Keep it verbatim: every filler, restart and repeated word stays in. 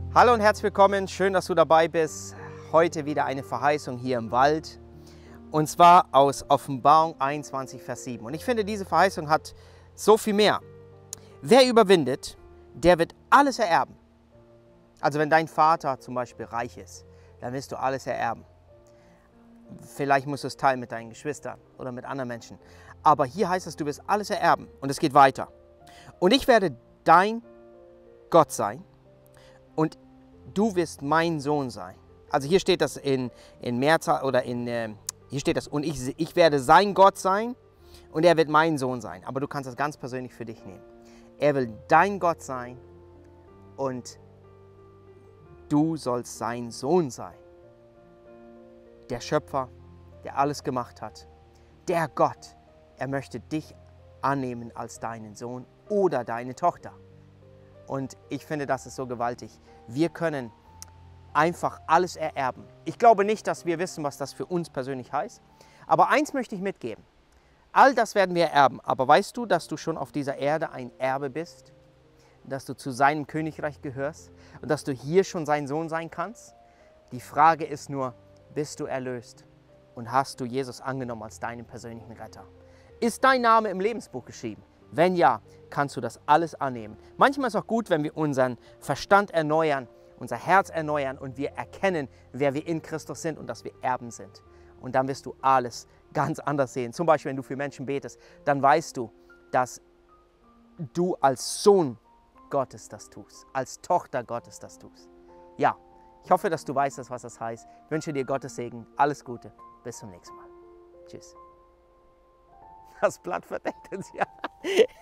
Hallo und herzlich willkommen, schön, dass du dabei bist. Heute wieder eine Verheißung hier im Wald und zwar aus Offenbarung einundzwanzig, Vers sieben. Und ich finde, diese Verheißung hat so viel mehr. Wer überwindet, der wird alles ererben. Also wenn dein Vater zum Beispiel reich ist, dann wirst du alles ererben. Vielleicht musst du es teilen mit deinen Geschwistern oder mit anderen Menschen. Aber hier heißt es, du wirst alles ererben und es geht weiter. Und ich werde dein Gott sein. Und du wirst mein Sohn sein. Also hier steht das in, in Mehrzahl oder in, äh, hier steht das, und ich, ich werde sein Gott sein und er wird mein Sohn sein. Aber du kannst das ganz persönlich für dich nehmen. Er will dein Gott sein und du sollst sein Sohn sein. Der Schöpfer, der alles gemacht hat. Der Gott, er möchte dich annehmen als deinen Sohn oder deine Tochter. Und ich finde, das ist so gewaltig. Wir können einfach alles ererben. Ich glaube nicht, dass wir wissen, was das für uns persönlich heißt. Aber eins möchte ich mitgeben. All das werden wir erben. Aber weißt du, dass du schon auf dieser Erde ein Erbe bist? Dass du zu seinem Königreich gehörst? Und dass du hier schon sein Sohn sein kannst? Die Frage ist nur, bist du erlöst? Und hast du Jesus angenommen als deinen persönlichen Retter? Ist dein Name im Lebensbuch geschrieben? Wenn ja, kannst du das alles annehmen. Manchmal ist es auch gut, wenn wir unseren Verstand erneuern, unser Herz erneuern und wir erkennen, wer wir in Christus sind und dass wir Erben sind. Und dann wirst du alles ganz anders sehen. Zum Beispiel, wenn du für Menschen betest, dann weißt du, dass du als Sohn Gottes das tust, als Tochter Gottes das tust. Ja, ich hoffe, dass du weißt, was das heißt. Ich wünsche dir Gottes Segen. Alles Gute. Bis zum nächsten Mal. Tschüss. Das Blatt verdeckt uns ja.